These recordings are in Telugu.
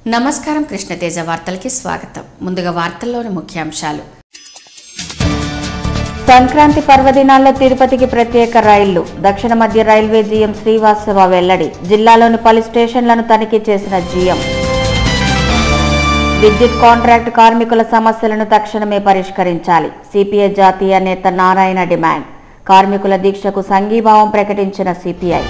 నమస్కారం కృష్ణతేజ వార్తలకి స్వాగతం. ముందుగా వార్తల్లోని ముఖ్యాంశాలు. సంక్రాంతి పర్వదినాల్లో తిరుపతికి ప్రత్యేక రైళ్లు. దక్షిణ మధ్య రైల్వే జీఎం శ్రీవాస్తవ వెల్లడి. జిల్లాలోని పలు స్టేషన్లను తనిఖీ చేసిన జీఎం. విద్యుత్ కాంట్రాక్టు కార్మికుల సమస్యలను తక్షణమే పరిష్కరించాలి. సిపిఐ జాతీయ నేత నారాయణ డిమాండ్. కార్మికుల దీక్షకు సంఘీభావం ప్రకటించిన సిపిఐ.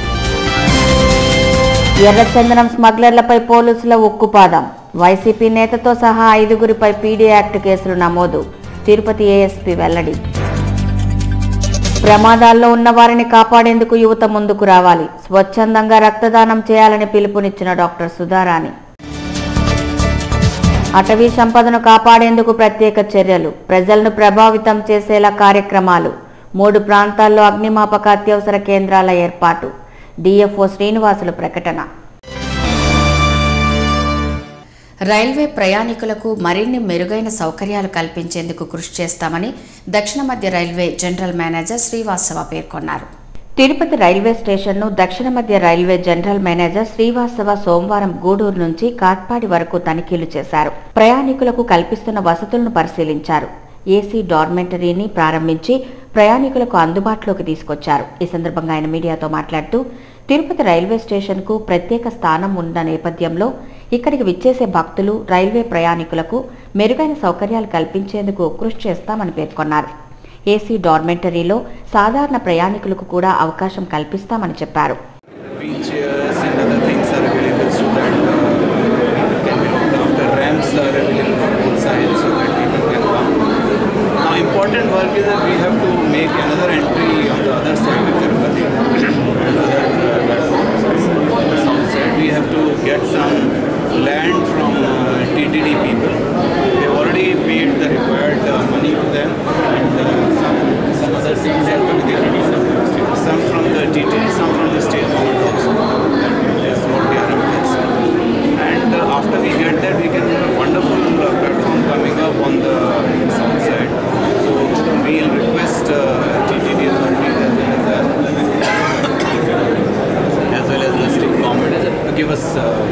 ఎర్రచందనం స్మగ్లర్లపై పోలీసుల ఉక్కుపాదం. వైసీపీ నేతతో సహా 5గురిపై పీడీ యాక్ట్ కేసులు నమోదు. తిరుపతి ఏఎస్పీ వెల్లడి. ప్రమాదాల్లో ఉన్న వారిని కాపాడేందుకు యువత ముందుకు రావాలి. స్వచ్ఛందంగా రక్తదానం చేయాలని పిలుపునిచ్చిన డాక్టర్ సుధారాణి. అటవీ సంపదను కాపాడేందుకు ప్రత్యేక చర్యలు. ప్రజలను ప్రభావితం చేసేలా కార్యక్రమాలు. 3 ప్రాంతాల్లో అగ్నిమాపక అత్యవసర కేంద్రాల ఏర్పాటు. డిఎఫ్ఓ శ్రీనివాసులు ప్రకటన. రైల్వే ప్రయాణికులకు మరిన్ని మెరుగైన సౌకర్యాలు కల్పించేందుకు కృషి చేస్తామని దక్షిణ మధ్య రైల్వే జనరల్ మేనేజర్ శ్రీవాస్తవ పేర్కొన్నారు. తిరుపతి రైల్వే స్టేషన్ను దక్షిణ మధ్య రైల్వే జనరల్ మేనేజర్ శ్రీవాస్తవ సోమవారం గూడూరు నుంచి కాట్పాడి వరకు తనిఖీలు చేశారు. ప్రయాణికులకు కల్పిస్తున్న వసతులను పరిశీలించారు. ఏసీ డార్మెంటరీని ప్రారంభించి ప్రయాణికులకు అందుబాటులోకి తీసుకొచ్చారు. ఈ సందర్భంగా ఆయన మీడియాతో మాట్లాడుతూ తిరుపతి రైల్వే స్టేషన్కు ప్రత్యేక స్థానం ఉన్న నేపథ్యంలో ఇక్కడికి విచ్చేసే భక్తులు, రైల్వే ప్రయాణికులకు మెరుగైన సౌకర్యాలు కల్పించేందుకు కృషి చేస్తామని పేర్కొన్నారు. ఏసీ డార్మెంటరీలో సాధారణ ప్రయాణికులకు కూడా అవకాశం కల్పిస్తామని చెప్పారు. Important work is that we have to make another entry on the other side of Tirupati and other platforms. On the south side, we have to get some land from TTD people. They have already paid the required money to them, and some other things have to be there. Some from the TTD, some from the state government also. That is what they are requesting. And after we get that, we can have a wonderful platform coming up on the south side. We will request TTD authorities as well as the state government to give us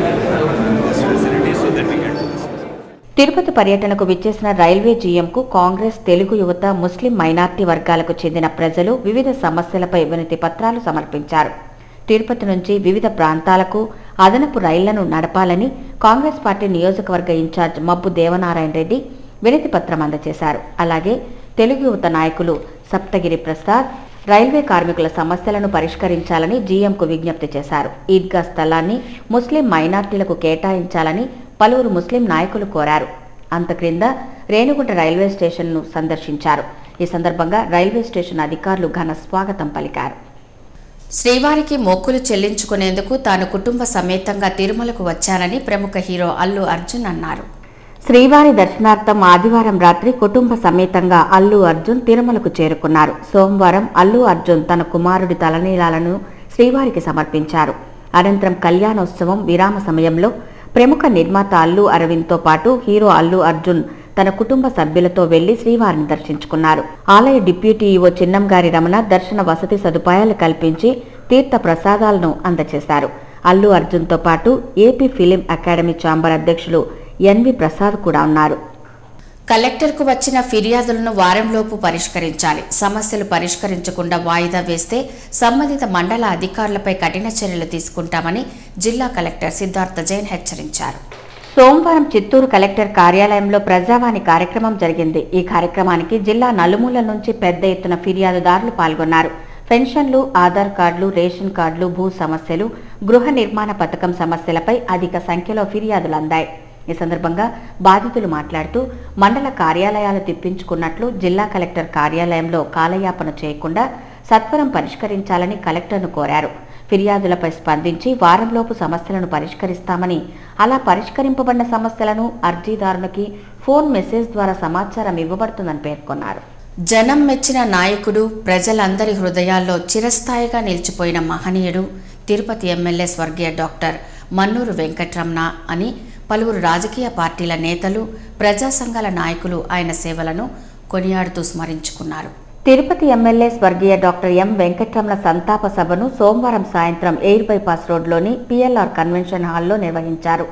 this facility so that we can do this. Tirupati పర్యటనకు విచ్చేసిన రైల్వే జీఎంకు కాంగ్రెస్, తెలుగు యువత, ముస్లిం మైనార్టీ వర్గాలకు చెందిన ప్రజలు వివిధ సమస్యలపై వినతి పత్రాలు సమర్పించారు. తిరుపతి నుంచి వివిధ ప్రాంతాలకు అదనపు రైళ్లను నడపాలని కాంగ్రెస్ పార్టీ నియోజకవర్గ ఇన్ఛార్జ్ మబ్బు దేవనారాయణ రెడ్డి వినతి పత్రం అందజేశారు. అలాగే తెలుగు యువత నాయకులు సప్తగిరి ప్రసాద్ రైల్వే కార్మికుల సమస్యలను పరిష్కరించాలని జీఎంకు విజ్ఞప్తి చేశారు. ఈద్గా స్థలాన్ని ముస్లిం మైనార్టీలకు కేటాయించాలని పలువురు ముస్లిం నాయకులు కోరారు. అంతక్రింద రేణుగుంట రైల్వే స్టేషన్ను సందర్శించారు. ఈ సందర్భంగా రైల్వే స్టేషన్ అధికారులు ఘన స్వాగతం పలికారు. శ్రీవారికి మొక్కులు చెల్లించుకునేందుకు తాను కుటుంబ సమేతంగా తిరుమలకు వచ్చానని ప్రముఖ హీరో అల్లు అర్జున్ అన్నారు. శ్రీవారి దర్శనార్థం ఆదివారం రాత్రి కుటుంబ సమేతంగా అల్లు అర్జున్ తిరుమలకు చేరుకున్నారు. సోమవారం అల్లు అర్జున్ తన కుమారుడి తలనీలాలను శ్రీవారికి సమర్పించారు. అనంతరం కళ్యాణోత్సవం విరామ సమయంలో ప్రముఖ నిర్మాత అల్లు అరవింద్తో పాటు హీరో అల్లు అర్జున్ తన కుటుంబ సభ్యులతో వెళ్లి శ్రీవారిని దర్శించుకున్నారు. ఆలయ డిప్యూటీ ఈవో చిన్నంగారి రమణ దర్శన వసతి సదుపాయాలు కల్పించి తీర్థ ప్రసాదాలను అందజేశారు. అల్లు అర్జున్తో పాటు ఏపీ ఫిలిం అకాడమీ ఛాంబర్ అధ్యక్షులు ఎన్వి ప్రసాద్ కూడా ఉన్నారు. కలెక్టర్కు వచ్చిన ఫిర్యాదులను వారంలోపు పరిష్కరించాలి. సమస్యలు పరిష్కరించకుండా వాయిదా వేస్తే సంబంధిత మండల అధికారులపై కఠిన చర్యలు తీసుకుంటామని జిల్లా కలెక్టర్ సిద్ధార్థ జైన్ హెచ్చరించారు. సోమవారం చిత్తూరు కలెక్టర్ కార్యాలయంలో ప్రజావాణి కార్యక్రమం జరిగింది. ఈ కార్యక్రమానికి జిల్లా నలుమూల నుంచి పెద్ద ఎత్తున ఫిర్యాదుదారులు పాల్గొన్నారు. పెన్షన్లు, ఆధార్ కార్డులు, రేషన్ కార్డులు, భూ సమస్యలు, గృహ నిర్మాణ పథకం సమస్యలపై అధిక సంఖ్యలో ఫిర్యాదులు అందాయి. ఈ సందర్భంగా బాధితులు మాట్లాడుతూ మండల కార్యాలయాలు తిప్పించుకున్నట్లు, జిల్లా కలెక్టర్ కార్యాలయంలో కాలయాపన చేయకుండా సత్వరం పరిష్కరించాలని కలెక్టర్ను కోరారు. ఫిర్యాదులపై స్పందించి వారంలోపు సమస్యలను పరిష్కరిస్తామని, అలా పరిష్కరింపబడిన సమస్యలను అర్జీదారునికి ఫోన్ మెసేజ్ ద్వారా సమాచారం ఇవ్వబడుతుందని పేర్కొన్నారు. జనం మెచ్చిన నాయకుడు, ప్రజలందరి హృదయాల్లో చిరస్థాయిగా నిలిచిపోయిన మహనీయుడు తిరుపతి ఎమ్మెల్యే స్వర్గీయ డాక్టర్ మన్నూరు వెంకట్రమణ అని పలువురు రాజకీయ పార్టీల నేతలు, ప్రజా సంఘాల నాయకులు ఆయన సేవలను కొనియాడుతూ స్మరించుకున్నారు. తిరుపతి ఎమ్మెల్యే స్వర్గీయ డాక్టర్ ఎం వెంకట్రమణ సంతాప సభను సోమవారం సాయంత్రం ఎయిర్ బైపాస్ రోడ్లోని పిఎల్ఆర్ కన్వెన్షన్ హాల్లో నిర్వహించారు.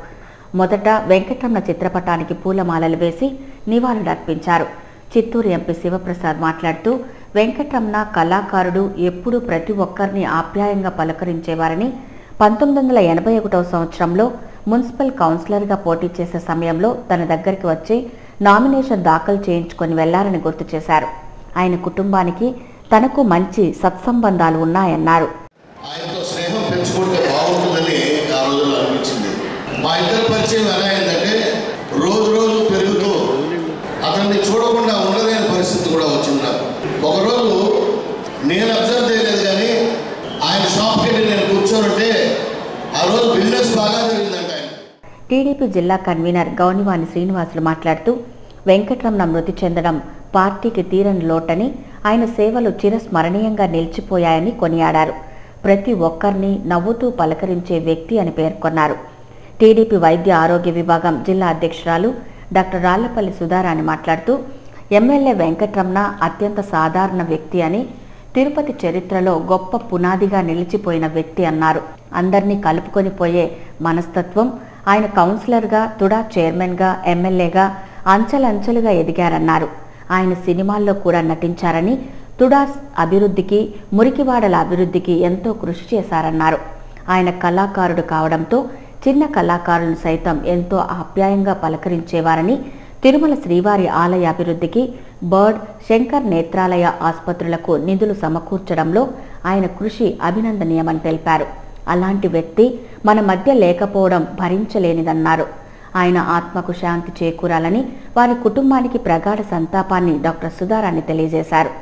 మొదట వెంకటరమణ చిత్రపటానికి పూలమాలలు వేసి నివాళులర్పించారు. చిత్తూరు ఎంపీ శివప్రసాద్ మాట్లాడుతూ వెంకటరమణ కళాకారుడు, ఎప్పుడూ ప్రతి ఒక్కరిని ఆప్యాయంగా పలకరించేవారని 1981వ సంవత్సరంలో మున్సిపల్ కౌన్సిలర్గా పోటీ చేసే సమయంలో తన దగ్గరికి వచ్చి నామినేషన్ దాఖలు చేయించుకొని వెళ్లారని గుర్తు చేశారు. ఆయన కుటుంబానికి తనకు మంచి సత్సంబంధాలు ఉన్నాయన్నారు. ఆయనతో స్నేహం పెంచుకుంటే బాగుంటుందని ఆ రోజుల్లో అనిపించింది. మా ఇద్దరి పరిచయం ఎలా అయిందంటే రోజు రోజు పెరుగుతూ అతన్ని చూడకుండా ఉండలేని పరిస్థితి కూడా వచ్చింది నాకు. ఒకరోజు నేను అబ్జర్వ్ చేయలేదు కానీ ఆయన షాప్కి వెళ్ళి నేను కూర్చోనుంటే ఆ రోజు బిజినెస్ బాగా జరిగిందంట. టీడీపీ జిల్లా కన్వీనర్ గౌనివాణి శ్రీనివాసులు మాట్లాడుతూ వెంకటరమణ మృతి చెందడం పార్టీకి తీరని లోటని, ఆయన సేవలు చిరస్మరణీయంగా నిలిచిపోయాయని కొనియాడారు. ప్రతి ఒక్కరిని నవ్వుతూ పలకరించే వ్యక్తి అని పేర్కొన్నారు. టీడీపీ వైద్య ఆరోగ్య విభాగం జిల్లా అధ్యక్షురాలు డాక్టర్ రాళ్లపల్లి సుధారాణి మాట్లాడుతూ ఎమ్మెల్యే వెంకటరమణ అత్యంత సాధారణ వ్యక్తి అని, తిరుపతి చరిత్రలో గొప్ప పునాదిగా నిలిచిపోయిన వ్యక్తి అన్నారు. అందరినీ కలుపుకొని పోయే మనస్తత్వం, ఆయన కౌన్సిలర్గా, తుడా చైర్మన్గా, ఎమ్మెల్యేగా అంచెలంచెలుగా ఎదిగారన్నారు. ఆయన సినిమాల్లో కూడా నటించారని, తుడాస్ అభివృద్ధికి, మురికివాడల అభివృద్ధికి ఎంతో కృషి చేశారన్నారు. ఆయన కళాకారుడు కావడంతో చిన్న కళాకారులను సైతం ఎంతో ఆప్యాయంగా పలకరించేవారని, తిరుమల శ్రీవారి ఆలయ అభివృద్ధికి, బర్డ్, శంకర్ నేత్రాలయ ఆసుపత్రులకు నిధులు సమకూర్చడంలో ఆయన కృషి అభినందనీయమని తెలిపారు. అలాంటి వ్యక్తి మన మధ్య లేకపోవడం భరించలేనిదన్నారు. ఆయన ఆత్మకు శాంతి చేకూరాలని, వారి కుటుంబానికి ప్రగాఢ సంతాపాన్ని డాక్టర్ సుధారాణి తెలియజేశారు.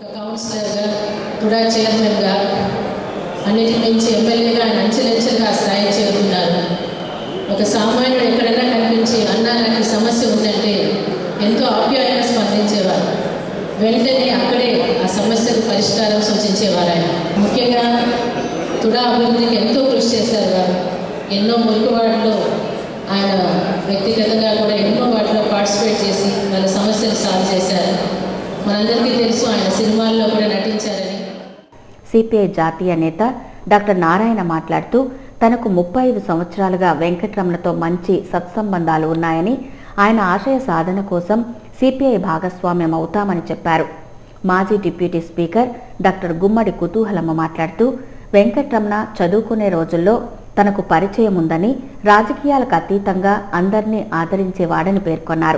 అన్నిటి మించి ఎమ్మెల్యేగా ఆయన అంచెలంచెలుగా స్థాయి చేరుకున్నారు. ఒక సామాన్యుడు ఎక్కడైనా కనిపించి అన్నా నాకు సమస్య ఉందంటే ఎంతో ఆప్యాయంగా స్పందించేవారు. వెంటనే అక్కడే ఆ సమస్యకు పరిష్కారం సూచించేవారు. ఆయన ముఖ్యంగా తుడా అభివృద్ధికి ఎంతో కృషి చేశారు. వారు ఎన్నో మురికివాడలో ఆయన వ్యక్తిగతంగా కూడా ఎన్నో వాటిలో పార్టిసిపేట్ చేసి వాళ్ళ సమస్యలు సాల్వ్ చేశారు. మనందరికీ తెలుసు ఆయన సినిమాల్లో కూడా నటించారని. సిపిఐ జాతీయ నేత డాక్టర్ నారాయణ మాట్లాడుతూ తనకు 35 సంవత్సరాలుగా వెంకటరమణతో మంచి సత్సంబంధాలు ఉన్నాయని, ఆయన ఆశయ సాధన కోసం సిపిఐ భాగస్వామ్యం అవుతామని చెప్పారు. మాజీ deputy speaker doctor Gummadi Kuthuhalamma మాట్లాడుతూ వెంకటరమణ చదువుకునే రోజుల్లో తనకు పరిచయం ఉందని, రాజకీయాలకు అతీతంగా అందరినీ ఆదరించేవాడని పేర్కొన్నారు.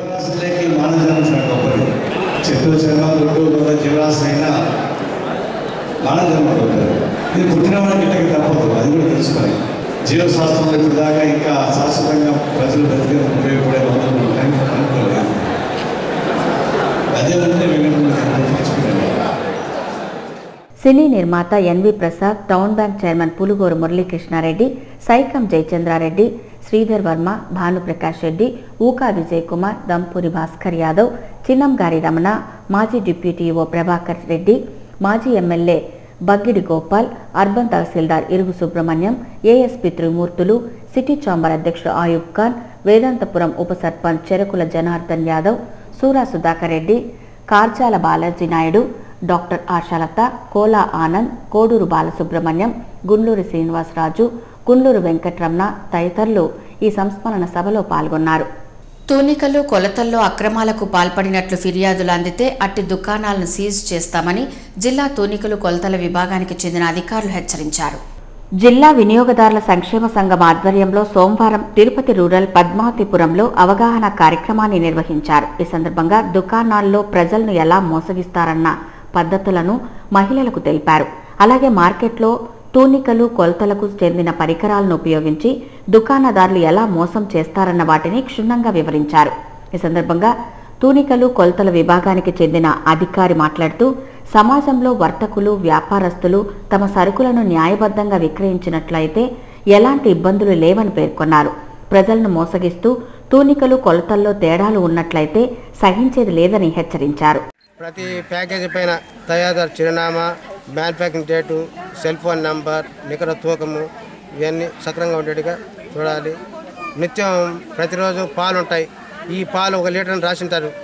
ఇది పుట్టిన వాడికి ఇళ్ళకి తప్పదు, అది కూడా తెలుసుకొని జీవశాస్త్రంలో ఇప్పుడు దాకా ఇంకా శాశ్వతంగా ప్రజలు బతికే ఉపయోగపడే వందలు ఉంటాయని అనుకోలేదు. అదేనంటే సినీ నిర్మాత NV Prasad, town bank chairman Pulugoru Muralikrishna Reddy, Saikam Jayachandra Reddy, Sridhar Varma, Bhanuprakash Reddy, Ooka Vijay Kumar, Dampuri Bhaskar Yadav, Chinnangari Ramana, మాజీ డిప్యూటీ ఈవో ప్రభాకర్ రెడ్డి, మాజీ MLA Baggidi Gopal, urban tahsildar Irugu Subrahmanyam, ASP Trimurthulu, city chamber అధ్యక్షుడు ఆయూబ్ ఖాన్, వేదాంతపురం ఉప సర్పంచ్ చెరకుల జనార్దన్ యాదవ్, సూరా సుధాకర్ రెడ్డి, కార్జాల బాలాజీ నాయుడు, డాక్టర్ ఆశాలత, కోలా ఆనంద్, కోడూరు బాలసుబ్రహ్మణ్యం, గుండ్లూరి శ్రీనివాసరాజు, గుండ్లూరు వెంకటరమణ తదితరులు ఈ సంస్మరణ సభలో పాల్గొన్నారు. తూనికలు, కొలతల్లో అక్రమాలకు పాల్పడినట్లు ఫిర్యాదులు అందితే అట్టి దుకాణాలను సీజ్ చేస్తామని జిల్లా తూనికలు, కొలతల విభాగానికి చెందిన అధికారులు హెచ్చరించారు. జిల్లా వినియోగదారుల సంక్షేమ సంఘం ఆధ్వర్యంలో సోమవారం తిరుపతి రూరల్ పద్మావతిపురంలో అవగాహన కార్యక్రమాన్ని నిర్వహించారు. ఈ సందర్భంగా దుకాణాల్లో ప్రజలను ఎలా మోసగిస్తారన్న పద్ధతులను మహిళలకు తెలిపారు. అలాగే మార్కెట్లో తూనికలు, కొలతలకు చెందిన పరికరాలను ఉపయోగించి దుకాణదారులు ఎలా మోసం చేస్తారన్న వాటిని క్షుణ్ణంగా వివరించారు. ఈ సందర్భంగా తూనికలు, కొలతల విభాగానికి చెందిన అధికారి మాట్లాడుతూ సమాజంలో వర్తకులు, వ్యాపారస్తులు తమ సరుకులను న్యాయబద్ధంగా విక్రయించినట్లయితే ఎలాంటి ఇబ్బందులు లేవని పేర్కొన్నారు. ప్రజలను మోసగిస్తూ తూనికలు, కొలతల్లో తేడాలు ఉన్నట్లయితే సహించేది లేదని హెచ్చరించారు. ప్రతి ప్యాకేజీ పైన తయారుదారు చిరునామా, manufacturing date, cell phone number, నికర తూకము ఇవన్నీ సక్రంగా ఉండేట్టుగా చూడాలి. నిత్యం ప్రతిరోజు పాలు ఉంటాయి. ఈ పాలు 1 లీటర్ రాసింటారు,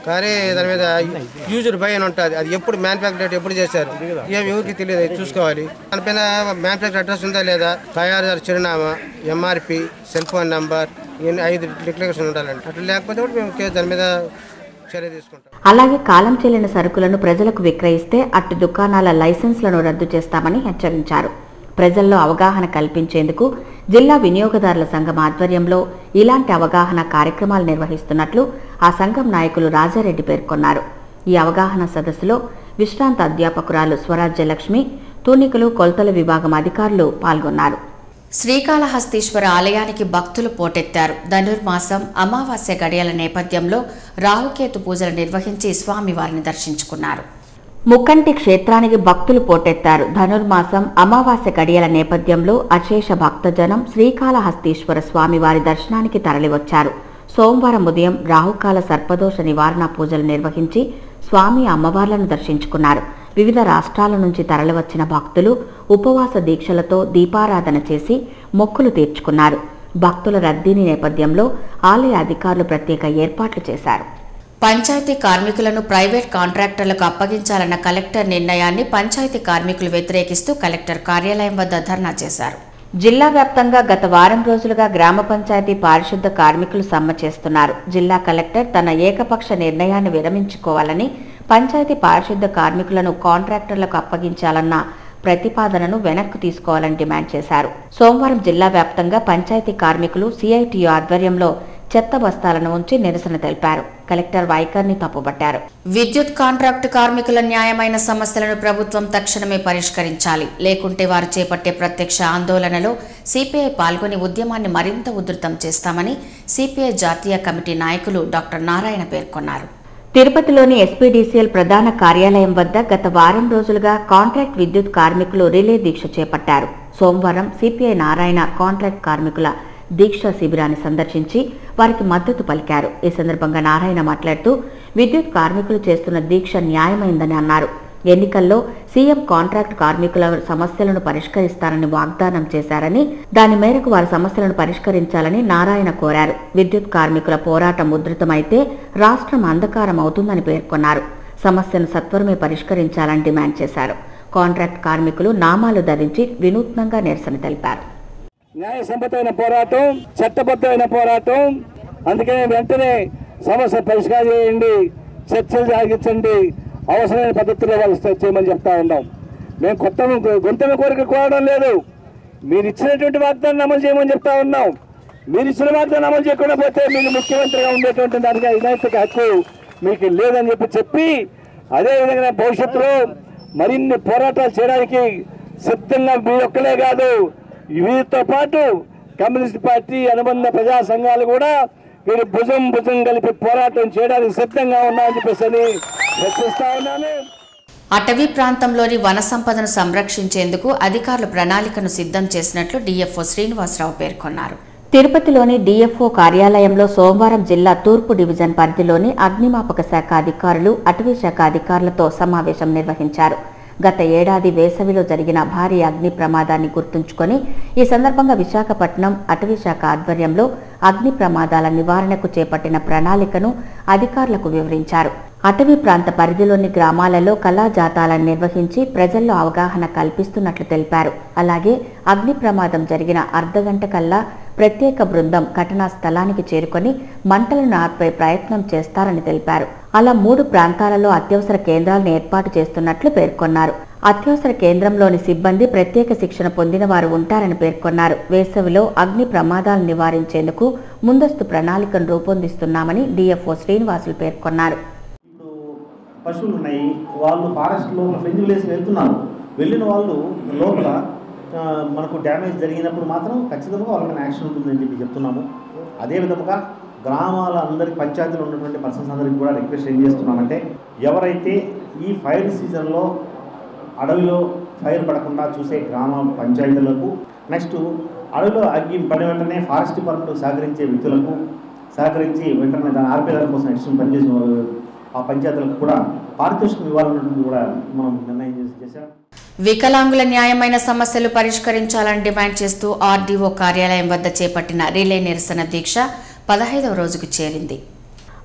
కానీ దాని మీద యూజ్డ్ బై అని ఉంటుంది. అది ఎప్పుడు మ్యానుఫ్యాక్చర్ డేట్ ఎప్పుడు చేశారు ఏమి ఎవరికి తెలియదు, చూసుకోవాలి. దానిపైన మ్యానుఫ్యాక్చర్ అడ్రస్ ఉందా లేదా, తయారీదారు చిరునామా, ఎంఆర్పి, సెల్ ఫోన్ నంబర్, ఇవన్నీ 5 డిక్లరేషన్ ఉండాలండి. అట్లా లేకపోతే కూడా మేము దాని మీద చర్య తీసుకుంటాం. అలాగే కాలం చెల్లిన సరుకులను ప్రజలకు విక్రయిస్తే అట్టి దుకాణాల లైసెన్స్లను రద్దు చేస్తామని హెచ్చరించారు. ప్రజల్లో అవగాహన కల్పించేందుకు జిల్లా వినియోగదారుల సంఘం ఆధ్వర్యంలో ఇలాంటి అవగాహన కార్యక్రమాలు నిర్వహిస్తున్నట్లు ఆ సంఘం నాయకులు రాజారెడ్డి పేర్కొన్నారు. ఈ అవగాహన సదస్సులో విశ్రాంత అధ్యాపకురాలు స్వరాజ్యలక్ష్మి, తూనికలు కొలతల విభాగం అధికారులు పాల్గొన్నారు. శ్రీకాళహస్తీశ్వర ఆలయానికి భక్తులు పోటెత్తారు. ధనుర్మాసం అమావాస్య గడియల నేపథ్యంలో రాహుకేతు పూజలు నిర్వహించి స్వామివారిని దర్శించుకున్నారు. ముక్కంటి క్షేత్రానికి భక్తులు పోటెత్తారు. ధనుర్మాసం అమావాస్య గడియల నేపథ్యంలో అశేష భక్తజనం శ్రీకాళహస్తీశ్వర స్వామివారి దర్శనానికి తరలివచ్చారు. సోమవారం ఉదయం రాహుకాల సర్పదోష నివారణ పూజలు నిర్వహించి స్వామి అమ్మవార్లను దర్శించుకున్నారు. వివిధ రాష్ట్రాల నుంచి తరలివచ్చిన భక్తులు ఉపవాస దీక్షలతో దీపారాధన చేసి మొక్కులు తీర్చుకున్నారు. భక్తుల రద్దీని నేపథ్యంలో ఆలయ అధికారులు ప్రత్యేక ఏర్పాట్లు చేశారు. పంచాయతీ కార్మికులను ప్రైవేట్ కాంట్రాక్టర్లకు అప్పగించాలన్న కలెక్టర్ నిర్ణయాన్ని పంచాయతీ కార్మికులు వ్యతిరేకిస్తూ కలెక్టర్ కార్యాలయం వద్ద ధర్నా చేశారు. జిల్లా వ్యాప్తంగా గత వారం రోజులుగా గ్రామ పంచాయతీ పారిశుద్ధ కార్మికులు సమ్మె చేస్తున్నారు. జిల్లా కలెక్టర్ తన ఏకపక్ష నిర్ణయాన్ని విరమించుకోవాలని, పంచాయతీ పారిశుద్ధ కార్మికులను కాంట్రాక్టర్లకు అప్పగించాలన్న ప్రతిపాదనను వెనక్కు తీసుకోవాలని డిమాండ్ చేశారు. సోమవారం జిల్లా వ్యాప్తంగా పంచాయతీ కార్మికులు సిఐటియు ఆధ్వర్యంలో చెత్త బస్తాలను ఉంచి నిరసన తెలిపారు. కలెక్టర్ వైఖరిని తప్పుపట్టారు. విద్యుత్ కాంట్రాక్టు కార్మికుల న్యాయమైన సమస్యలను ప్రభుత్వం తక్షణమే పరిష్కరించాలి, లేకుంటే వారు చేపట్టే ప్రత్యక్ష ఆందోళనలో సిపిఐ పాల్గొని ఉద్యమాన్ని మరింత ఉధృతం చేస్తామని సిపిఐ జాతీయ కమిటీ నాయకులు డాక్టర్ నారాయణ పేర్కొన్నారు. తిరుపతిలోని ఎస్పీడీసీఎల్ ప్రధాన కార్యాలయం వద్ద గత వారం రోజులుగా కాంట్రాక్ట్ విద్యుత్ కార్మికులు రిలే దీక్ష చేపట్టారు. సోమవారం సిపిఐ నారాయణ కాంట్రాక్ట్ కార్మికుల దీక్షా శిబిరాన్ని సందర్శించి వారికి మద్దతు పలికారు. ఈ సందర్భంగా నారాయణ మాట్లాడుతూ విద్యుత్ కార్మికులు చేస్తున్న దీక్ష న్యాయమైందని అన్నారు. ఎన్నికల్లో సీఎం కాంట్రాక్ట్ కార్మికుల సమస్యలను పరిష్కరిస్తారని వాగ్దానం చేశారని, దాని మేరకు వారి సమస్యలను పరిష్కరించాలని నారాయణ కోరారు. విద్యుత్ కార్మికుల పోరాటం ఉధృతమైతే రాష్ట్రం అంధకారం అవుతుందని పేర్కొన్నారు. సమస్యను సత్వరమే పరిష్కరించాలని డిమాండ్ చేశారు. కాంట్రాక్ట్ కార్మికులు నామాలు ధరించి వినూత్నంగా నిరసన తెలిపారు. న్యాయసమ్మతమైన పోరాటం, చట్టబద్ధమైన పోరాటం. అందుకనే వెంటనే సమస్య పరిష్కారం చేయండి, చర్చలు సాగించండి, అవసరమైన పద్ధతిలో వాళ్ళు చేయమని చెప్తా ఉన్నాం. మేము కొత్త గొంతెమ్మ కోరిక కోరడం లేదు. మీరు ఇచ్చినటువంటి వాగ్దానం అమలు చేయమని చెప్తా ఉన్నాం. మీరు ఇచ్చిన వాగ్దానం అమలు చేయకుండా పోతే మీరు ముఖ్యమంత్రిగా ఉండేటువంటి దానికి నైతిక హక్కు మీకు లేదని చెప్పి అదేవిధంగా భవిష్యత్తులో మరిన్ని పోరాటాలు చేయడానికి సిద్ధంగా మీరు ఒక్కలే కాదు, వీరితో పాటు కమ్యూనిస్ట్ పార్టీ అనుబంధ ప్రజా సంఘాలు కూడా వీరు భుజం కలిపి పోరాటం చేయడానికి సిద్ధంగా ఉన్నామని చెప్పేసి హెచ్చరిస్తా ఉన్నాను. అటవీ ప్రాంతంలోని వన సంపదను సంరక్షించేందుకు అధికారులు ప్రణాళికను సిద్ధం చేసినట్లు డిఎఫ్ఓ శ్రీనివాసరావు పేర్కొన్నారు. తిరుపతిలోని డిఎఫ్ఓ కార్యాలయంలో సోమవారం జిల్లా తూర్పు డివిజన్ పరిధిలోని అగ్నిమాపక శాఖ అధికారులు, అటవీ శాఖ అధికారులతో సమావేశం నిర్వహించారు. గత ఏడాది వేసవిలో జరిగిన భారీ అగ్ని ప్రమాదాన్ని గుర్తుంచుకొని ఈ సందర్భంగా విశాఖపట్నం అటవీ శాఖ ఆధ్వర్యంలో అగ్ని ప్రమాదాల నివారణకు చేపట్టిన ప్రణాళికను అధికారులకు వివరించారు. అటవీ ప్రాంత పరిధిలోని గ్రామాలలో కళాజాతాలను నిర్వహించి ప్రజల్లో అవగాహన కల్పిస్తున్నట్లు తెలిపారు. అలాగే అగ్ని ప్రమాదం జరిగిన అర్ధగంట కల్లా ప్రత్యేక బృందం ఘటనా స్థలానికి చేరుకొని మంటలను ఆర్పే ప్రయత్నం చేస్తారని తెలిపారు. అలా 3 ప్రాంతాలలో అత్యవసర కేంద్రాలను ఏర్పాటు చేస్తున్నట్లు పేర్కొన్నారు. అత్యవసర కేంద్రంలోని సిబ్బంది ప్రత్యేక శిక్షణ పొందిన వారు ఉంటారని పేర్కొన్నారు. వేసవిలో అగ్ని ప్రమాదాలను నివారించేందుకు ముందస్తు ప్రణాళికను రూపొందిస్తున్నామని డిఎఫ్ఓ శ్రీనివాసులు పేర్కొన్నారు. పశువులు ఉన్నాయి, వాళ్ళు ఫారెస్ట్ లోపల ఫెంజిల్ వేసి వెళ్తున్నారు. వెళ్ళిన వాళ్ళు లోపల మనకు డ్యామేజ్ జరిగినప్పుడు మాత్రం ఖచ్చితంగా వాళ్ళకి యాక్షన్ ఉంటుందని చెప్పి చెప్తున్నాము. అదేవిధంగా గ్రామాల అందరికి పంచాయతీలో ఉన్నటువంటి పర్సన్స్ అందరికి కూడా రిక్వెస్ట్ ఏం చేస్తున్నామంటే, ఎవరైతే ఈ ఫైర్ సీజన్లో అడవిలో ఫైర్ పడకుండా చూసే గ్రామ పంచాయతీలకు, నెక్స్ట్ అడవిలో అగ్గి పడి వెంటనే ఫారెస్ట్ డిపార్ట్మెంట్ సహకరించే వ్యక్తులకు సహకరించి వెంటనే దాన్ని ఆర్పేదాని కోసం యాక్షన్ పనిచేసిన ఆ పంచాయతీలకు కూడా పారితోషికం ఇవ్వాలన్నటువంటి కూడా మనం నిర్ణయం చేశాం. వికలాంగుల న్యాయమైన సమస్యలు పరిష్కరించాలని డిమాండ్ చేస్తూ ఆర్డీఓ కార్యాలయం వద్ద చేపట్టిన రిలే నిరసన దీక్ష 15వ రోజుకు చేరింది.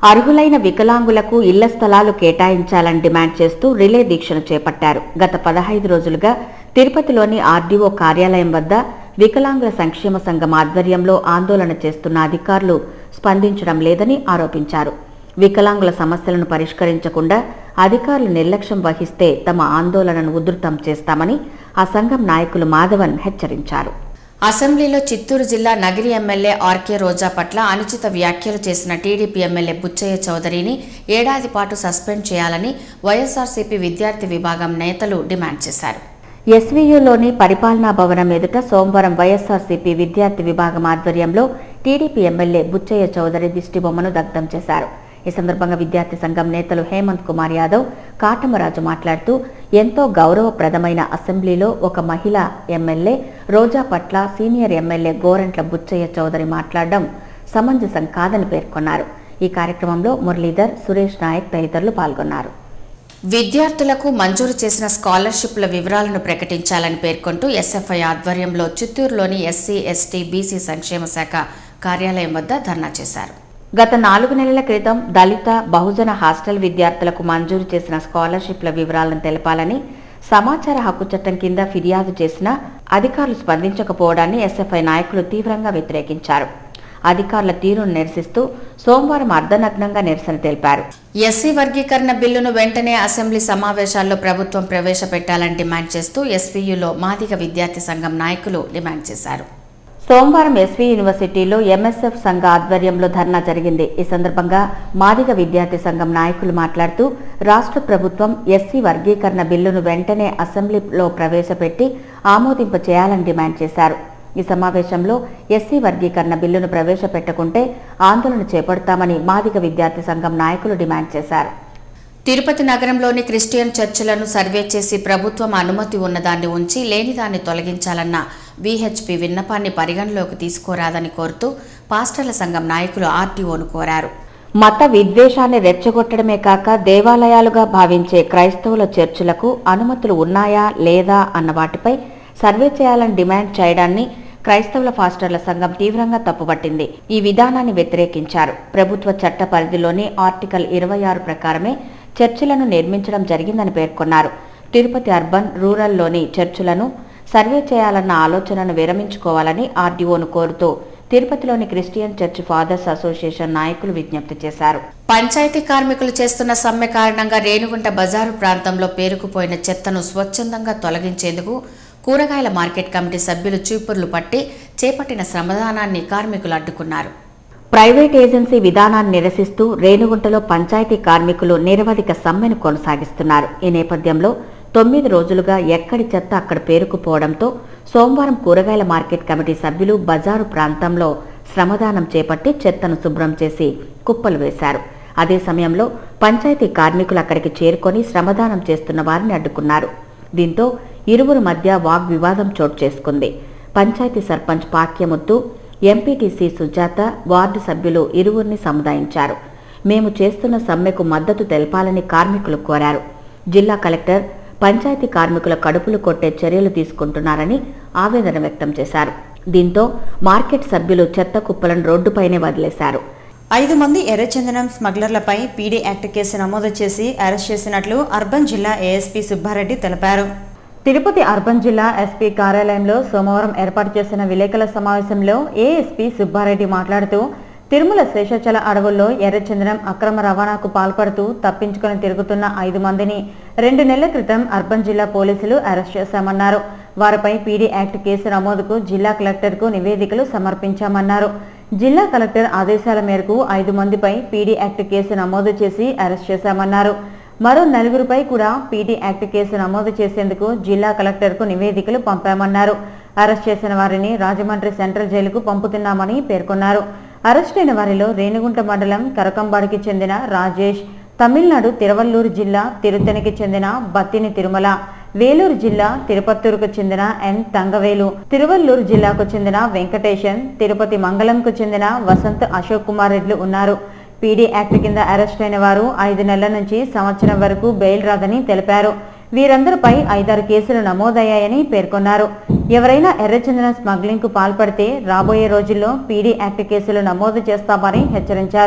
అర్హులైన వికలాంగులకు ఇళ్ల స్థలాలు కేటాయించాలని డిమాండ్ చేస్తూ రిలే దీక్షను చేపట్టారు. గత 15 రోజులుగా తిరుపతిలోని ఆర్డీఓ కార్యాలయం వద్ద వికలాంగుల సంక్షేమ సంఘం ఆధ్వర్యంలో ఆందోళన చేస్తున్న అధికారులు స్పందించడం లేదని ఆరోపించారు. వికలాంగుల సమస్యలను పరిష్కరించకుండా అధికారులు నిర్లక్ష్యం వహిస్తే తమ ఆందోళనను ఉధృతం చేస్తామని ఆ సంఘం నాయకులు మాధవన్ హెచ్చరించారు. అసెంబ్లీలో చిత్తూరు జిల్లా నగిరి ఎమ్మెల్యే ఆర్కే రోజా పట్ల అనుచిత వ్యాఖ్యలు చేసిన టీడీపీ ఎమ్మెల్యే బుచ్చయ్య చౌదరిని ఏడాది పాటు సస్పెండ్ చేయాలని వైఎస్ఆర్సీపీ విద్యార్థి విభాగం నేతలు డిమాండ్ చేశారు. ఎస్వీయూలోని పరిపాలనా భవనం ఎదుట సోమవారం వైఎస్ఆర్సీపీ విద్యార్థి విభాగం ఆధ్వర్యంలో టీడీపీ ఎమ్మెల్యే బుచ్చయ్య చౌదరి దిష్టిబొమ్మను దగ్ధం చేశారు. ఈ సందర్భంగా విద్యార్థి సంఘం నేతలు హేమంత్ కుమార్ యాదవ్, కాటమరాజు మాట్లాడుతూ ఎంతో గౌరవప్రదమైన అసెంబ్లీలో ఒక మహిళా ఎమ్మెల్యే రోజా పట్ల సీనియర్ ఎమ్మెల్యే గోరంట్ల బుచ్చయ్య చౌదరి మాట్లాడడం సమంజసం కాదని పేర్కొన్నారు. ఈ కార్యక్రమంలో మురళీధర్, సురేష్ నాయక్ తదితరులు పాల్గొన్నారు. విద్యార్థులకు మంజూరు చేసిన స్కాలర్షిప్ల వివరాలను ప్రకటించాలని పేర్కొంటూ ఎస్ఎఫ్ఐ ఆధ్వర్యంలో చిత్తూరులోని ఎస్సీ, ఎస్టీ, బీసీ సంక్షేమ శాఖ కార్యాలయం వద్ద ధర్నా చేశారు. గత 4 నెలల క్రితం దళిత, బహుజన హాస్టల్ విద్యార్థులకు మంజూరు చేసిన స్కాలర్షిప్ల వివరాలను తెలపాలని సమాచార హక్కు చట్టం కింద ఫిర్యాదు చేసినా అధికారులు స్పందించకపోవడాన్ని ఎస్ఎఫ్ఐ నాయకులు తీవ్రంగా వ్యతిరేకించారు. అధికారుల తీరును నిరసిస్తూ సోమవారం అర్ధనగ్నంగా నిరసన తెలిపారు. ఎస్సీ వర్గీకరణ బిల్లును వెంటనే అసెంబ్లీ సమావేశాల్లో ప్రభుత్వం ప్రవేశపెట్టాలని డిమాండ్ చేస్తూ ఎస్వీయూలో మాదిగ విద్యార్థి సంఘం నాయకులు డిమాండ్ చేశారు. సోమవారం ఎస్వీ యూనివర్సిటీలో ఎంఎస్ఎఫ్ సంఘ ఆధ్వర్యంలో ధర్నా జరిగింది. ఈ సందర్భంగా మాదిగ విద్యార్థి సంఘం నాయకులు మాట్లాడుతూ రాష్ట్ర ప్రభుత్వం ఎస్సీ వర్గీకరణ బిల్లును వెంటనే అసెంబ్లీలో ప్రవేశపెట్టి ఆమోదింప చేయాలని డిమాండ్ చేశారు. ఈ సమావేశంలో ఎస్సీ వర్గీకరణ బిల్లును ప్రవేశపెట్టకుంటే ఆందోళన చేపడతామని మాదిగ విద్యార్థి సంఘం నాయకులు డిమాండ్ చేశారు. తిరుపతి నగరంలోని క్రిస్టియన్ చర్చిలను సర్వే చేసి ప్రభుత్వం అనుమతి ఉన్నదాన్ని ఉంచి లేనిదాన్ని తొలగించాలన్న వీహెచ్పీ విన్నపాన్ని పరిగణలోకి తీసుకోరాదని కోరుతూ పాస్టర్ల సంఘం నాయకులు ఆర్టీఓను కోరారు. మత విద్వేషాన్ని రెచ్చగొట్టడమే కాక దేవాలయాలుగా భావించే క్రైస్తవుల చర్చిలకు అనుమతులు ఉన్నాయా లేదా అన్న వాటిపై సర్వే చేయాలని డిమాండ్ చేయడాన్ని క్రైస్తవుల పాస్టర్ల సంఘం తీవ్రంగా తప్పుపట్టింది. ఈ విధానాన్ని వ్యతిరేకించారు. ప్రభుత్వ చట్ట పరిధిలోని ఆర్టికల్ 26 ప్రకారమే చర్చిలను నిర్మించడం జరిగిందని పేర్కొన్నారు. తిరుపతి అర్బన్, రూరల్లోని చర్చిలను సర్వే చేయాలన్న ఆలోచనను విరమించుకోవాలని ఆర్డీఓను కోరుతూ తిరుపతిలోని క్రిస్టియన్ చర్చ్ ఫాదర్స్ అసోసియేషన్ నాయకులు విజ్ఞప్తి చేశారు. పంచాయతీ కార్మికులు చేస్తున్న సమ్మె కారణంగా రేణుగుంట బజారు ప్రాంతంలో పేరుకుపోయిన చెత్తను స్వచ్ఛందంగా తొలగించేందుకు కూరగాయల మార్కెట్ కమిటీ సభ్యులు చీపుర్లు పట్టి చేపట్టిన శ్రమదానాన్ని కార్మికులు అడ్డుకున్నారు. ప్రైవేట్ ఏజెన్సీ విధానాన్ని నిరసిస్తూ రేణుగుంటలో పంచాయతీ కార్మికులు నిరవధిక సమ్మెను కొనసాగిస్తున్నారు. ఈ నేపథ్యంలో 9 రోజులుగా ఎక్కడి చెత్త అక్కడ పేరుకుపోవడంతో సోమవారం కూరగాయల మార్కెట్ కమిటీ సభ్యులు బజారు ప్రాంతంలో శ్రమదానం చేపట్టి చెత్తను శుభ్రం చేసి కుప్పలు వేశారు. అదే సమయంలో పంచాయతీ కార్మికులు అక్కడికి చేరుకొని శ్రమదానం చేస్తున్న వారిని అడ్డుకున్నారు. దీంతో ఇరువురు మధ్య వాగ్వివాదం చోటు చేసుకుంది. పంచాయతీ సర్పంచ్ పాక్యముత్తు, ఎంపీటీసీ సుజాత, వార్డు సభ్యులు ఇరువురిని సముదాయించారు. మేము చేస్తున్న సమ్మెకు మద్దతు తెలపాలని కార్మికులు కోరారు. జిల్లా కలెక్టర్ పంచాయతీ కార్మికుల కడుపులు కొట్టే చర్యలు తీసుకుంటున్నారని ఆవేదన వ్యక్తం చేశారు. దీంతో మార్కెట్ సభ్యులు చెత్త కుప్పలను రోడ్డుపైనే వదిలేశారు. 5 మంది ఎర్రచందనం స్మగ్లర్లపై పీడీ యాక్ట్ కేసు నమోదు చేసి అరెస్ట్ చేసినట్లు అర్బన్ జిల్లా ఏఎస్పీ సుబ్బారెడ్డి తెలిపారు. తిరుపతి అర్బన్ జిల్లా ఎస్పీ కార్యాలయంలో సోమవారం ఏర్పాటు చేసిన విలేకరుల సమావేశంలో ఏఎస్పీ సుబ్బారెడ్డి మాట్లాడుతూ తిరుమల శేషాచల అడవుల్లో ఎర్రచందనం అక్రమ రవాణాకు పాల్పడుతూ తప్పించుకుని తిరుగుతున్న 5 మందిని 2 నెలల క్రితం అర్బన్ జిల్లా పోలీసులు అరెస్ట్ చేశామన్నారు. వారిపై పీడీ యాక్ట్ కేసు నమోదుకు జిల్లా కలెక్టర్కు నివేదికలు సమర్పించామన్నారు. జిల్లా కలెక్టర్ ఆదేశాల మేరకు 5 మందిపై పీడీ యాక్ట్ కేసు నమోదు చేసి అరెస్ట్ చేశామన్నారు. మరో 4గురిపై కూడా పీడీ యాక్ట్ కేసు నమోదు చేసేందుకు జిల్లా కలెక్టర్కు నివేదికలు పంపామన్నారు. అరెస్ట్ చేసిన వారిని రాజమండ్రి సెంట్రల్ జైలుకు పంపుతున్నామని పేర్కొన్నారు. అరెస్ట్ అయిన వారిలో రేణిగుంట మండలం కరకంబాడికి చెందిన రాజేష్, తమిళనాడు తిరువల్లూరు జిల్లా తిరుత్తనికి చెందిన బత్తిని తిరుమల, వేలూరు జిల్లా తిరుపత్తూరుకు చెందిన ఎన్ తంగవేలు, తిరువల్లూరు జిల్లాకు చెందిన వెంకటేశన్, తిరుపతి మంగళంకు చెందిన వసంత్ అశోక్ కుమార్ రెడ్లు ఉన్నారు. పీడీ యాక్ట్ కింద అరెస్ట్ అయిన వారు 5 నెలల నుంచి సంవత్సరం వరకు బెయిల్ రాదని తెలిపారు. వీరందరిపై 5-6 కేసులు నమోదయ్యాయని పేర్కొన్నారు. ఎవరైనా ఎర్రచందనం స్మగ్లింగ్ కు పాల్పడితే రాబోయే రోజుల్లో పీడీ యాక్ట్ కేసులు నమోదు చేస్తామని హెచ్చరించారు.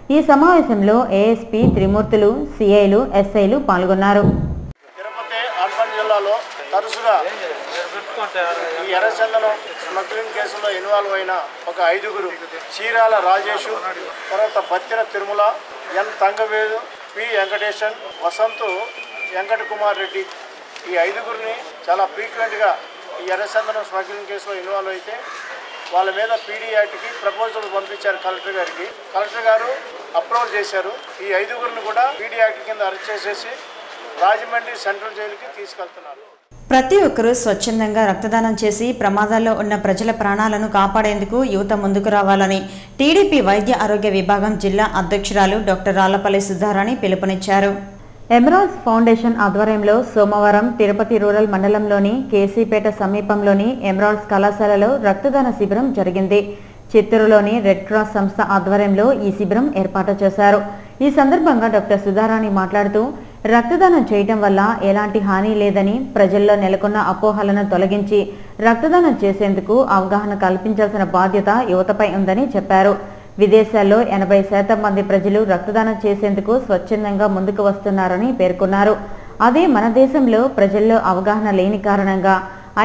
ఈ సమావేశంలో ఏఎస్పీ త్రిమూర్తులు, సిఐలు, ఎస్ఐలు పాల్గొన్నారు. తిరుపతి అర్బన్ జిల్లాలో తరచుగా ఈ ఎర్రచందనం స్మగ్లింగ్ కేసులో ఇన్వాల్వ్ అయిన ఒక 5గురు, చీరాల రాజేషు, తర్వాత బత్తిన తిరుమల, ఎన్ తంగవేదు, పి వెంకటేశన్, వసంతు వెంకట కుమార్ రెడ్డి, ఈ 5గురిని చాలా ఫ్రీక్వెంట్గా ఈ ఎర్రచందనం స్మగ్లింగ్ కేసులో ఇన్వాల్వ్ అయితే వాళ్ళ మీద పీడీ యాక్ట్కి ప్రపోజల్ పంపించారు కలెక్టర్ గారికి. కలెక్టర్ గారు అప్రూవల్ చేశారు. ఈ 5గురిని కూడా పీడీ యాక్ట్ కింద అరెస్ట్ చేసేసి రాజమండ్రి సెంట్రల్ జైలుకి తీసుకెళ్తున్నారు. ప్రతి ఒక్కరూ స్వచ్ఛందంగా రక్తదానం చేసి ప్రమాదాల్లో ఉన్న ప్రజల ప్రాణాలను కాపాడేందుకు యువత ముందుకు రావాలని టీడీపీ వైద్య ఆరోగ్య విభాగం జిల్లా అధ్యక్షురాలు డాక్టర్ రాళ్లపల్లి సుధారాణి పిలుపునిచ్చారు. ఎమరాల్డ్స్ ఫౌండేషన్ ఆధ్వర్యంలో సోమవారం తిరుపతి రూరల్ మండలంలోని కేసీపేట సమీపంలోని ఎమరాల్డ్స్ కళాశాలలో రక్తదాన శిబిరం జరిగింది. చిత్తూరులోని రెడ్ క్రాస్ సంస్థ ఆధ్వర్యంలో ఈ శిబిరం ఏర్పాటు చేశారు. ఈ సందర్భంగా డాక్టర్ సుధారాణి మాట్లాడుతూ రక్తదానం చేయడం వల్ల ఎలాంటి హాని లేదని, ప్రజల్లో నెలకొన్న అపోహలను తొలగించి రక్తదానం చేసేందుకు అవగాహన కల్పించాల్సిన బాధ్యత యువతపై ఉందని చెప్పారు. విదేశాల్లో 80% మంది ప్రజలు రక్తదానం చేసేందుకు స్వచ్ఛందంగా ముందుకు వస్తున్నారని పేర్కొన్నారు. అదే మన దేశంలో ప్రజల్లో అవగాహన లేని కారణంగా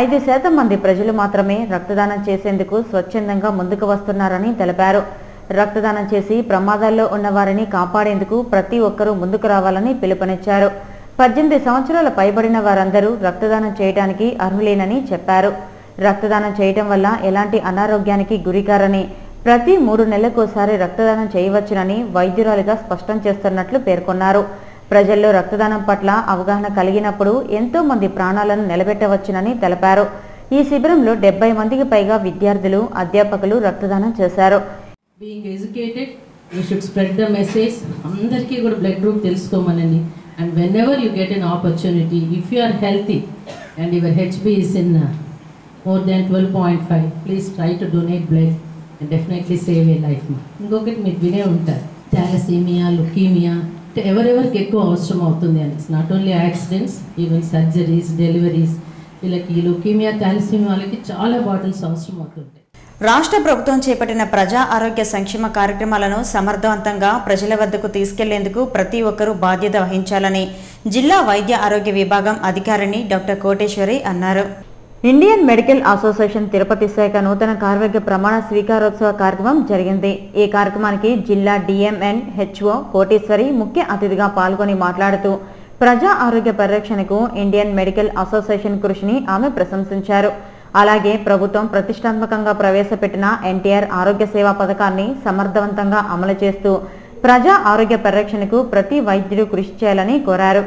5% మంది ప్రజలు మాత్రమే రక్తదానం చేసేందుకు స్వచ్ఛందంగా ముందుకు వస్తున్నారని తెలిపారు. రక్తదానం చేసి ప్రమాదాల్లో ఉన్న వారిని కాపాడేందుకు ప్రతి ఒక్కరూ ముందుకు రావాలని పిలుపునిచ్చారు. 18 సంవత్సరాల పైబడిన వారందరూ రక్తదానం చేయడానికి అర్హులేనని చెప్పారు. రక్తదానం చేయటం వల్ల ఎలాంటి అనారోగ్యానికి గురికారని, ప్రతి 3 నెలలకోసారి రక్తదానం చేయవచ్చునని వైద్యురాలిగా స్పష్టం చేస్తున్నట్లు పేర్కొన్నారు. ప్రజల్లో రక్తదానం పట్ల అవగాహన కలిగినప్పుడు ఎంతో మంది ప్రాణాలను నిలబెట్టవచ్చునని తెలిపారు. ఈ శిబిరంలో 70 మందికి పైగా విద్యార్థులు, అధ్యాపకులు రక్తదానం చేశారు. Being educated, you should spread the message. అందరికీ కూడా బ్లడ్ గ్రూప్ తెలుసుకోమనండి. And whenever you get an opportunity, if you are healthy and your HB is in more than 12.5, please try to donate blood and definitely save a life. ఇంకొకటి మీరు వినే ఉంటారు, థాలసీమియా, లుకీమియా ఎవరెవరికి ఎక్కువ అవసరం అవుతుంది అని. It's not only accidents, even surgeries, deliveries, వీళ్ళకి లుకీమియా, థాలసీమియా వాళ్ళకి చాలా బాటిల్స్ అవసరం అవుతుంది. రాష్ట్ర ప్రభుత్వం చేపట్టిన ప్రజా ఆరోగ్య సంక్షేమ కార్యక్రమాలను సమర్థవంతంగా ప్రజల వద్దకు తీసుకెళ్లేందుకు ప్రతి ఒక్కరూ బాధ్యత వహించాలని జిల్లా వైద్య ఆరోగ్య విభాగం అధికారిని డాక్టర్ కోటేశ్వరి అన్నారు. ఇండియన్ మెడికల్ అసోసియేషన్ తిరుపతి శాఖ నూతన కార్యవర్గ ప్రమాణ స్వీకారోత్సవ కార్యక్రమం జరిగింది. ఈ కార్యక్రమానికి జిల్లా డిఎంఎన్ హెచ్ఓ కోటేశ్వరి ముఖ్య అతిథిగా పాల్గొని మాట్లాడుతూ ప్రజా ఆరోగ్య పరిరక్షణకు ఇండియన్ మెడికల్ అసోసియేషన్ కృషిని ఆమె ప్రశంసించారు. అలాగే ప్రభుత్వం ప్రతిష్టాత్మకంగా ప్రవేశపెట్టిన ఎన్టీఆర్ ఆరోగ్య సేవా పథకాన్ని సమర్థవంతంగా అమలు చేస్తూ ప్రజా ఆరోగ్య పరిరక్షణకు ప్రతి వైద్యుడు కృషి చేయాలని కోరారు.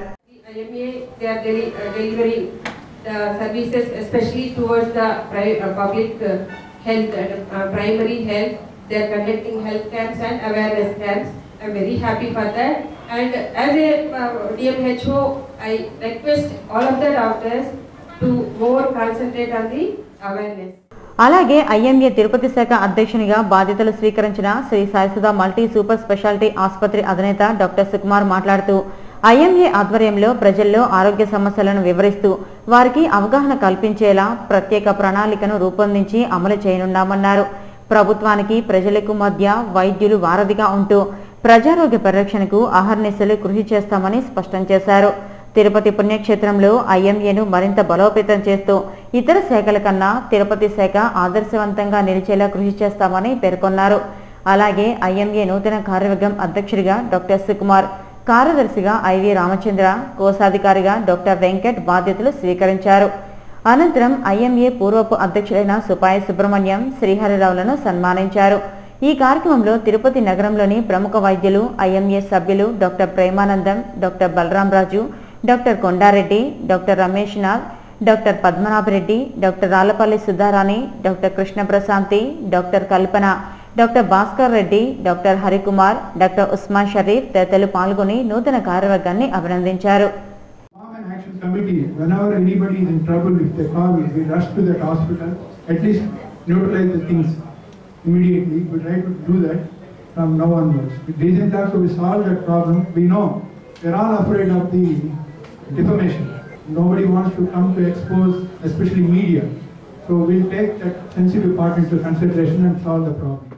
Services especially towards the public health, primary health. They are conducting health camps and awareness camps. I am very happy for that. And as a DMHO, I request all of the doctors to more concentrate on the awareness. అలాగే ఐఎంఏ తిరుపతి శాఖ అధ్యక్షునిగా బాధ్యతలు స్వీకరించిన Shri Saisudha multi super speciality ఆసుపత్రి అధినేత డాక్టర్ సుకుమార్ మాట్లాడుతూ ఐఎంఏ ఆధ్వర్యంలో ప్రజల్లో ఆరోగ్య సమస్యలను వివరిస్తూ వారికి అవగాహన కల్పించేలా ప్రత్యేక ప్రణాళికను రూపొందించి అమలు చేయనున్నామన్నారు. ప్రభుత్వానికి ప్రజలకు మధ్య వైద్యులు వారధిగా ఉంటూ ప్రజారోగ్య పరిరక్షణకు అహర్నిశలు కృషి చేస్తామని స్పష్టం చేశారు. తిరుపతి పుణ్యక్షేత్రంలో ఐఎంఏను మరింత బలోపేతం చేస్తూ ఇతర శాఖల కన్నా తిరుపతి శాఖ ఆదర్శవంతంగా నిలిచేలా కృషి చేస్తామని పేర్కొన్నారు. అలాగే ఐఎంఏ నూతన కార్యవర్గం అధ్యక్షుడిగా డాక్టర్ సుకుమార్, కార్యదర్శిగా ఐవి రామచంద్ర, కోశాధికారిగా డాక్టర్ వెంకట్ బాధ్యతలు స్వీకరించారు. అనంతరం ఐఎంఏ పూర్వపు అధ్యక్షులైన సుపాయి సుబ్రహ్మణ్యం, శ్రీహరిరావులను సన్మానించారు. ఈ కార్యక్రమంలో తిరుపతి నగరంలోని ప్రముఖ వైద్యులు, ఐఎంఏ సభ్యులు doctor Premanandam, doctor Balaramraju, doctor Kondareddy, doctor Ramesh Nath, doctor Padmanabhareddy, doctor Rallapalli Sudharani, doctor Krishna Prashanthi, doctor Kalpana, doctor Bhaskar Reddy, doctor Harikumar, doctor Usman Sharif తదితరులు పాల్గొని నూతన కార్యవర్గాన్ని అభినందించారు. Whenever anybody is in trouble, if they call, we rush to that hospital, at least neutralize the things immediately. We try to do that from now onwards. Recently also we solved that problem. We know we're all afraid of the defamation. Nobody wants to come to expose, especially media. So we'll take that sensitive part into consideration and solve the problem.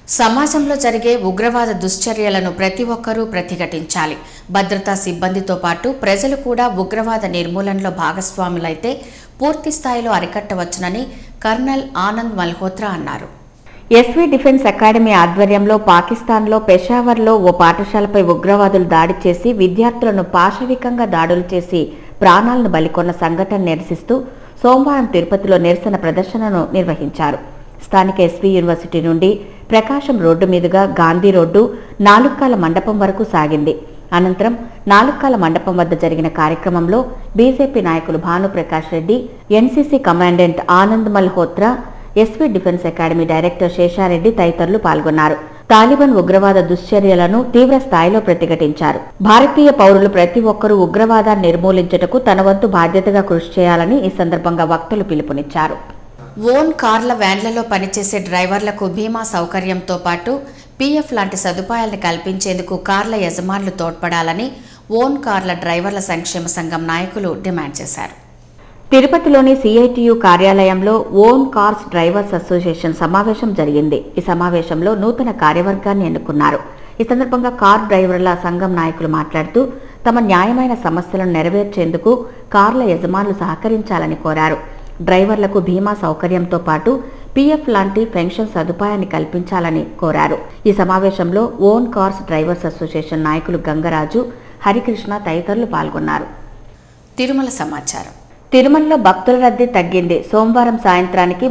సమాజంలో జరిగే ఉగ్రవాద దుశ్చర్యలను ప్రతి ఒక్కరూ ప్రతిఘటించాలి. భద్రతా సిబ్బందితో పాటు ప్రజలు కూడా ఉగ్రవాద నిర్మూలనలో భాగస్వాములైతే పూర్తి స్థాయిలో అరికట్టవచ్చునని కర్నల్ ఆనంద్ మల్హోత్రా అన్నారు. ఎస్వీ డిఫెన్స్ అకాడమీ ఆధ్వర్యంలో పాకిస్తాన్లో పెషావర్లో ఓ పాఠశాలపై ఉగ్రవాదులు దాడి చేసి విద్యార్థులను పాశవికంగా దాడులు చేసి ప్రాణాలను బలికొన్న సంఘటన నిరసిస్తూ సోమవారం తిరుపతిలో నిరసన ప్రదర్శనను నిర్వహించారు. స్థానిక ఎస్వీ యూనివర్సిటీ నుండి ప్రకాశం రోడ్డు మీదుగా గాంధీ రోడ్డు నాలుక్కాల మండపం వరకు సాగింది. అనంతరం నాలుక్కాల మండపం వద్ద జరిగిన కార్యక్రమంలో బీజేపీ నాయకులు Bhanuprakash Reddy, NCC commandant Anand Malhotra, SV defence academy director Seshareddy తదితరులు పాల్గొన్నారు. తాలిబాన్ ఉగ్రవాద దుశ్చర్యలను తీవ్ర స్థాయిలో ప్రతిఘటించారు. భారతీయ పౌరులు ప్రతి ఒక్కరూ ఉగ్రవాదాన్ని నిర్మూలించుటకు తన వంతు బాధ్యతగా కృషి చేయాలని ఈ సందర్భంగా వక్తలు పిలుపునిచ్చారు. ఓన్ కార్ల వ్యాన్లలో పనిచేసే డ్రైవర్లకు బీమా సౌకర్యంతో పాటు పీఎఫ్ లాంటి సదుపాయాలను కల్పించేందుకు కార్ల యజమానులు తోడ్పడాలని ఓన్ కార్ల డ్రైవర్ల సంక్షేమ సంఘం నాయకులు డిమాండ్ చేశారు. తిరుపతిలోని సిఐటియు కార్యాలయంలో ఓన్ కార్స్ డ్రైవర్స్ అసోసియేషన్ సమావేశం జరిగింది. ఈ సమావేశంలో నూతన కార్యవర్గాన్ని ఎన్నుకున్నారు. ఈ సందర్భంగా కార్ డ్రైవర్ల సంఘం నాయకులు మాట్లాడుతూ తమ న్యాయమైన సమస్యలను నెరవేర్చేందుకు కార్ల యజమానులు సహకరించాలని కోరారు. డ్రైవర్లకు బీమా సౌకర్యంతో పాటు పీఎఫ్ లాంటి పెన్షన్ సదుపాయాన్ని కల్పించాలని కోరారు. ఈ సమావేశంలో ఓన్ కార్స్ డ్రైవర్స్ అసోసియేషన్ నాయకులు గంగరాజు, హరికృష్ణ తదితరులు పాల్గొన్నారు. తిరుమల సమాచారం. తిరుమలలో భక్తుల రద్దీ తగ్గింది. సోమవారం సాయంత్రానికి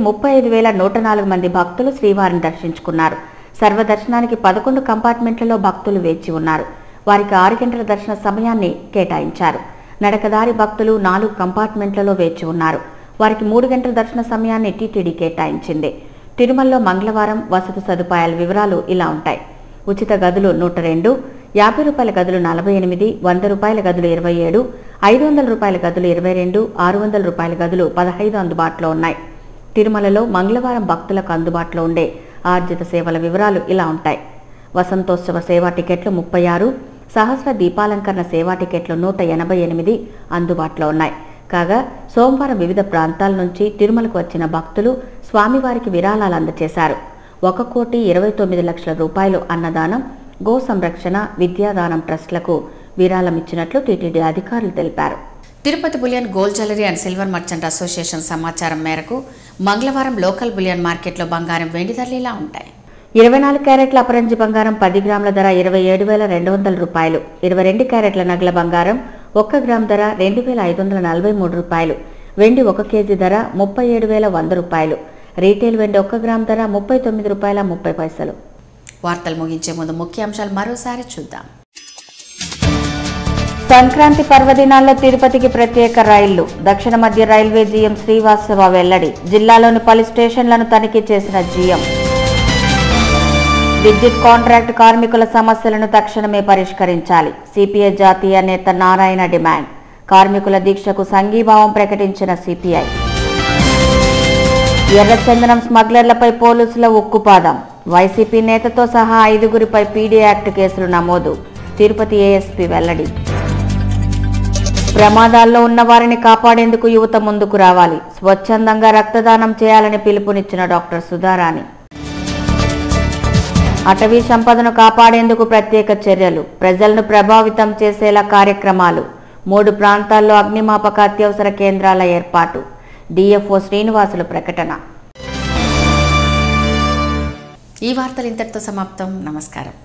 35,104 మంది భక్తులు శ్రీవారిని దర్శించుకున్నారు. సర్వదర్శనానికి 11 కంపార్ట్మెంట్లలో భక్తులు వేచి ఉన్నారు. వారికి 6 గంటల దర్శన సమయాన్ని కేటాయించారు. నడకదారి భక్తులు 4 కంపార్ట్మెంట్లలో వేచి ఉన్నారు. వారికి 3 గంటల దర్శన సమయాన్ని టీటీడీ కేటాయించింది. తిరుమలలో మంగళవారం వసతి సదుపాయాల వివరాలు ఇలా ఉంటాయి. ఉచిత గదులు 102, 50 రూపాయల గదులు 48, 100 రూపాయల గదులు 27, 500 రూపాయల గదులు 22, 600 రూపాయల గదులు 15 అందుబాటులో ఉన్నాయి. తిరుమలలో మంగళవారం భక్తులకు అందుబాటులో ఉండే ఆర్జిత సేవల వివరాలు ఇలా ఉంటాయి. వసంతోత్సవ సేవా టికెట్లు 36, సహస్ర దీపాలంకరణ సేవా టికెట్లు 188 అందుబాటులో ఉన్నాయి. కాగా సోమవారం వివిధ ప్రాంతాల నుంచి తిరుమలకు వచ్చిన భక్తులు స్వామివారికి విరాళాలు అందజేశారు. 1,29,00,000 రూపాయలు అన్నదానం, గో సంరక్షణ, విద్యాదానం ట్రస్టులకు విరాళం ఇచ్చినట్లు టీటీడీ అధికారులు తెలిపారు. Tirupati bullion gold jewellery and silver merchant association సమాచారం మేరకు మంగళవారం లోకల్ బులియన్ మార్కెట్లో బంగారం, వెండి ధరలు ఇలా ఉంటాయి. 24 క్యారెట్ల అపరంజి బంగారం 10 గ్రాముల ధర 27,200 రూపాయలు. 22 క్యారెట్ల నగల బంగారం 1 గ్రామ్ ధర 2,543 రూపాయలు. వెండి 1 కేజీ ధర 37,100 రూపాయలు. రీటైల్ వెండి 1 గ్రామ్ ధర 39 రూపాయల 30 పైసలు. వార్తలు ముగించే ముందు ముఖ్యాంశాలు మరోసారి చూద్దాం. సంక్రాంతి పర్వదినాల్లో తిరుపతికి ప్రత్యేక రైళ్లు. దక్షిణ మధ్య రైల్వే జీఎం శ్రీవాస్తవ వెల్లడి. జిల్లాలోని పలు స్టేషన్లను తనిఖీ చేసిన జీఎం. విద్యుత్ కాంట్రాక్ట్ కార్మికుల సమస్యలను తక్షణమే పరిష్కరించాలి. సిపిఐ జాతీయ నేత నారాయణ డిమాండ్. కార్మికుల దీక్షకు సంఘీభావం ప్రకటించిన సిపిఐ. ఎర్రచందనం స్మగ్లర్లపై పోలీసుల ఉక్కుపాదం. వైసీపీ నేతతో సహా 5గురిపై పీడీ యాక్ట్ కేసులు నమోదు. తిరుపతి ఏఎస్పీ వెల్లడి. ప్రమాదాల్లో ఉన్న వారిని కాపాడేందుకు యువత ముందుకు రావాలి. స్వచ్ఛందంగా రక్తదానం చేయాలని పిలుపునిచ్చిన డాక్టర్ సుధారాణి. అటవీ సంపదను కాపాడేందుకు ప్రత్యేక చర్యలు. ప్రజలను ప్రభావితం చేసేలా కార్యక్రమాలు. 3 ప్రాంతాల్లో అగ్నిమాపక అత్యవసర కేంద్రాల ఏర్పాటు. డిఎఫ్ఓ శ్రీనివాసులు ప్రకటన. ఈ వార్తలు ఇంతటితో సమాప్తం. నమస్కారం.